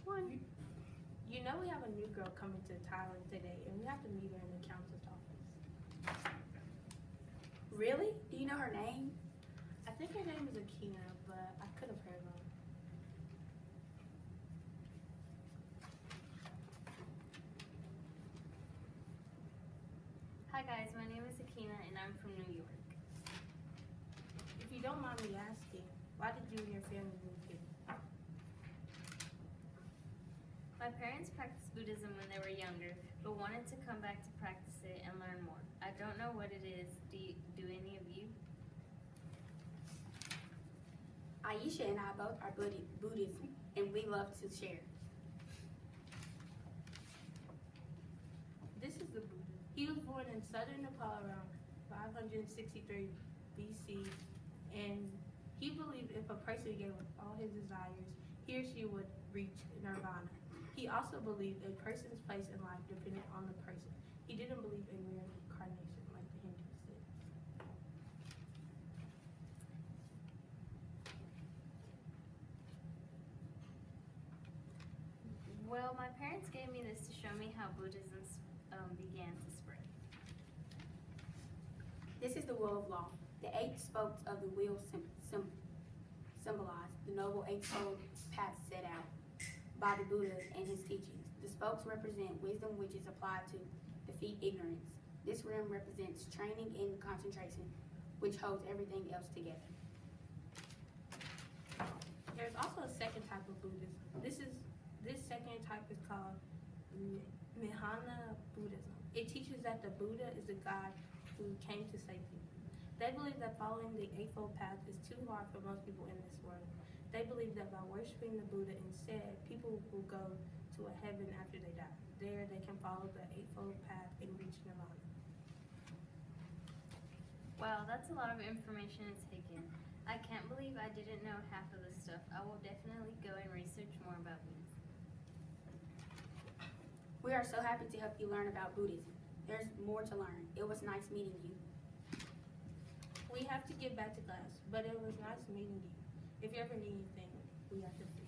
one. You know we have a new girl coming to Thailand today, and we have to meet her in the council's office. Really? Do you know her name? I think her name is Akina, but I could have heard wrong. Hi guys, my name is Akina and I'm from New York. If you don't mind me asking, why did you and your family move here? My parents practiced Buddhism when they were younger, but wanted to come back to practice it and learn more. I don't know what it is. Do any of you? Aisha and I both are Buddhism, and we love to share. This is the Buddha. He was born in southern Nepal around 563 BC, and he believed if a person gave up all his desires, he or she would reach nirvana. He also believed a person's place in life depended on the person. He didn't believe in reincarnation like the Hindus did. Well, my parents gave me this to show me how Buddhism began to spread. This is the wheel of law. The 8 spokes of the wheel symbolize the noble eightfold path set out by the Buddha and his teachings. The spokes represent wisdom, which is applied to defeat ignorance. This rim represents training and concentration, which holds everything else together. There's also a second type of Buddhism. This second type is called Vihana Buddhism. It teaches that the Buddha is the God who came to save people. They believe that following the Eightfold Path is too hard for most people in this world. They believe that by worshiping the Buddha instead, people will go to a heaven after they die. There, they can follow the Eightfold Path and reach nirvana. Wow, that's a lot of information to take in. I can't believe I didn't know half of this stuff. I will definitely go and research more about Buddhism. We are so happy to help you learn about Buddhism. There's more to learn. It was nice meeting you. We have to get back to class, but it was nice meeting you. If you ever need anything, we have to